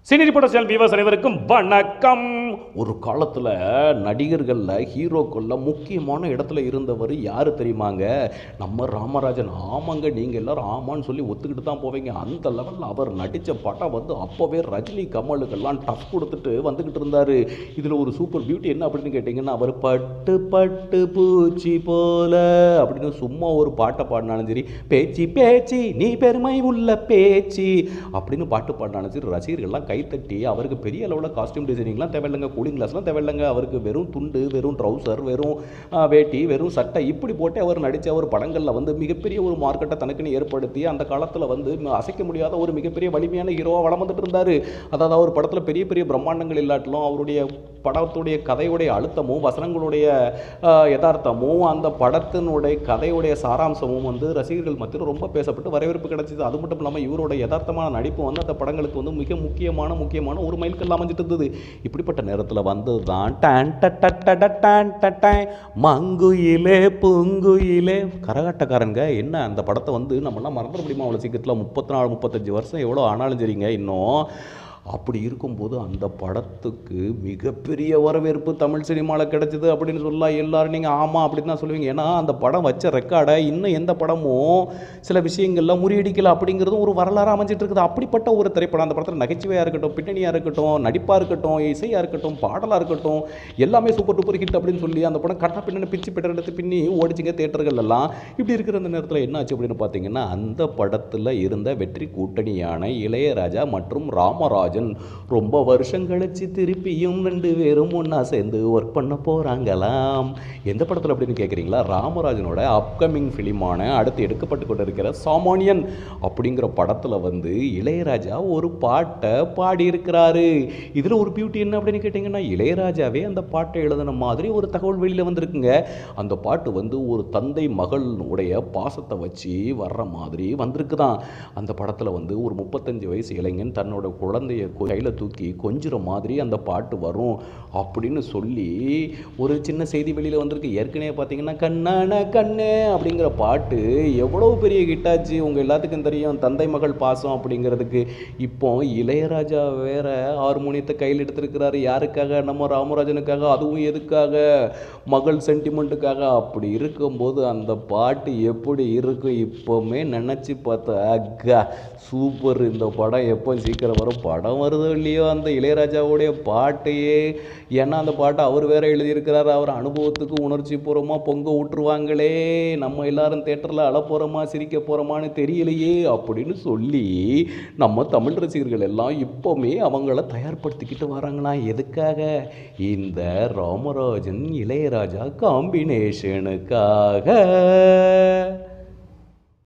Cine reporter channel viewers அனைவருக்கும் வணக்கம். ஒரு காலத்தில் நடிகர்களில் ஹீரோக்களில் முக்கியமான இடத்துல இருந்தவர் யார் தெரியுமாங்க? நம்ம ராமராஜன். ஆமாங்க, நீங்கள் எல்லோரும் ஆமான்னு சொல்லி ஒத்துக்கிட்டு தான் போவீங்க. அந்த லெவலில் அவர் நடித்த படம் அப்போவே ரஜினி கமலுக்கெல்லாம் டஃப் கொடுத்துட்டு வந்துக்கிட்டு இருந்தார். இதில் ஒரு சூப்பர் பியூட்டி என்ன அப்படின்னு கேட்டிங்கன்னா, அவர் பட்டு பட்டு பூச்சி போல அப்படின்னு சும்மா ஒரு பாட்டை பாடினாலும் சரி, பேச்சு பேச்சு நீ பெருமை உள்ள பேச்சு அப்படின்னு பாட்டு பாடினாலும் சரி, ரசிகர்கள்லாம் கைத்தட்டி அவருக்கு பெரிய அளவில் காஸ்டியூம் டிசைனிங்லாம் தேவையில்லைங்க, கூலிங் கிளாஸ்லாம் தேவையில்லைங்க. அவருக்கு வெறும் துண்டு, வெறும் ட்ரௌசர், வெறும் வேட்டி, வெறும் சட்டை இப்படி போட்டு அவர் நடித்த ஒரு படங்களில் மிகப்பெரிய ஒரு மார்க்கெட்டை தனக்குன்னு ஏற்படுத்தி அந்த காலத்தில் அசைக்க முடியாத ஒரு மிகப்பெரிய வலிமையான ஹீரோவாக வளம் வந்துட்டு இருந்தார். அதாவது அவர் படத்தில் பெரிய பெரிய பிரம்மாண்டங்கள் இல்லாட்டிலும் அவருடைய படத்துடைய கதையுடைய அழுத்தமும் வசனங்களுடைய யதார்த்தமும் அந்த படத்தினுடைய கதையுடைய சாராம்சமும் ரசிகர்கள் மத்தியில் ரொம்ப பேசப்பட்டு வரவேற்பு கிடைச்சிது. அது மட்டும் இல்லாமல் இவரோட யதார்த்தமான நடிப்பு அந்த படங்களுக்கு மிக முக்கியமான ஒரு மைல்கல் அமைஞ்சிட்டு இருந்தது. இப்படிப்பட்ட நேரத்தில் தான் மங்குயிலே பூங்குயிலே கரகாட்டக்காரங்க. என்ன அந்த படத்தை நம்மளாம் மறந்துட முடியுமா அவ்வளோ சீக்கிரத்தில்? 34 35 வருஷம் எவ்வளோ ஆனாலும் சரிங்க. இன்னும் அப்படி இருக்கும்போது அந்த படத்துக்கு மிகப்பெரிய வரவேற்பு தமிழ் சினிமாவில் கிடைச்சிது அப்படின்னு சொல்லலாம். எல்லோரும் நீங்கள் ஆமாம் அப்படின்னு தான் சொல்லுவீங்க. ஏன்னா அந்த படம் வச்ச ரெக்கார்டை இன்னும் எந்த படமும் சில விஷயங்கள்லாம் முறியடிக்கலை அப்படிங்கிறதும் ஒரு வரலாறு அமைஞ்சிட்டு இருக்குது. அப்படிப்பட்ட ஒரு திரைப்படம். அந்த படத்தில் நகைச்சுவையாக இருக்கட்டும், பின்னணியாக இருக்கட்டும், நடிப்பாக இருக்கட்டும், இசையாக இருக்கட்டும், பாடலாக இருக்கட்டும், எல்லாமே சூப்பர் டூப்பர் ஹிட் அப்படின்னு சொல்லி அந்த படம் கட்ட பின்னணி பிச்சு பெற்ற எடுத்து பின்னி ஓடிச்சிங்க தேட்டர்கள் எல்லாம். இப்படி இருக்கிற அந்த நேரத்தில் என்ன ஆச்சு அப்படின்னு பார்த்தீங்கன்னா, அந்த படத்தில் இருந்த வெற்றி கூட்டணியான இளையராஜா மற்றும் ராமராஜ் ரொம்ப வருஷம் கழிச்சு திருப்பியும் 2 பேரும் ஒன்றா சேர்ந்து ஒர்க் பண்ண போகிறாங்களாம். எந்த படத்தில் அப்படின்னு கேட்குறீங்களா? ராமராஜனோட அப்கமிங் ஃபிலிமான அடுத்து எடுக்கப்பட்டு கொண்டு இருக்கிற சாமானியன் அப்படிங்கிற படத்தில் இளையராஜா ஒரு பாட்டை பாடியிருக்கிறாரு. இதில் ஒரு பியூட்டி என்ன அப்படின்னு கேட்டிங்கன்னா, இளையராஜாவே அந்த பாட்டை எழுதின மாதிரி ஒரு தகவல் வெளியில் வந்திருக்குங்க. அந்த பாட்டு ஒரு தந்தை மகளுடைய பாசத்தை வச்சு வர்ற மாதிரி வந்திருக்குதான். அந்த படத்தில் ஒரு 35 வயசு இளைஞன் தன்னோட குழந்தைய கையில் தூக்கி கொஞ்சிற மாதிரி அந்த பாட்டு வரும் அப்படின்னு சொல்லி ஒரு சின்ன செய்தி வெளியில் வந்திருக்கு. ஏற்கனவே பார்த்தீங்கன்னா, கண்ணான கண்ணே அப்படிங்கிற பாட்டு எவ்வளோ பெரிய ஹிட்டாச்சு உங்கள் எல்லாத்துக்கும் தெரியும், தந்தை மகள் பாசம் அப்படிங்கிறதுக்கு. இப்போ இளையராஜா வேற ஹார்மோனியத்தை கையில் எடுத்திருக்கிறாரு. யாருக்காக? நம்ம ராமராஜனுக்காக. அதுவும் எதுக்காக? மகள் சென்டிமெண்ட்டுக்காக. அப்படி இருக்கும்போது அந்த பாட்டு எப்படி இருக்கும் இப்போவுமே நினச்சி பார்த்தா அக்கா சூப்பர். இந்த படம் எப்போ சீக்கிரம் வரும்? படம் வருதோ இல்லையோ அந்த இளையராஜாவுடைய பாட்டையே, ஏன்னா அந்த பாட்டை அவர் வேற எழுதியிருக்கிறார். அவர் அனுபவத்துக்கு உணர்ச்சி பூர்வமாக பொங்க விட்டுருவாங்களே, நம்ம எல்லாரும் தேட்டரில் அழ போகிறோமா சிரிக்க போகிறோமான்னு தெரியலையே அப்படின்னு சொல்லி நம்ம தமிழ் ரசிகர்கள் எல்லாம் இப்போவுமே அவங்கள தயார்படுத்திக்கிட்டு வராங்களா? எதுக்காக? இந்த ராமராஜன் இளையராஜா காம்பினேஷனுக்காக.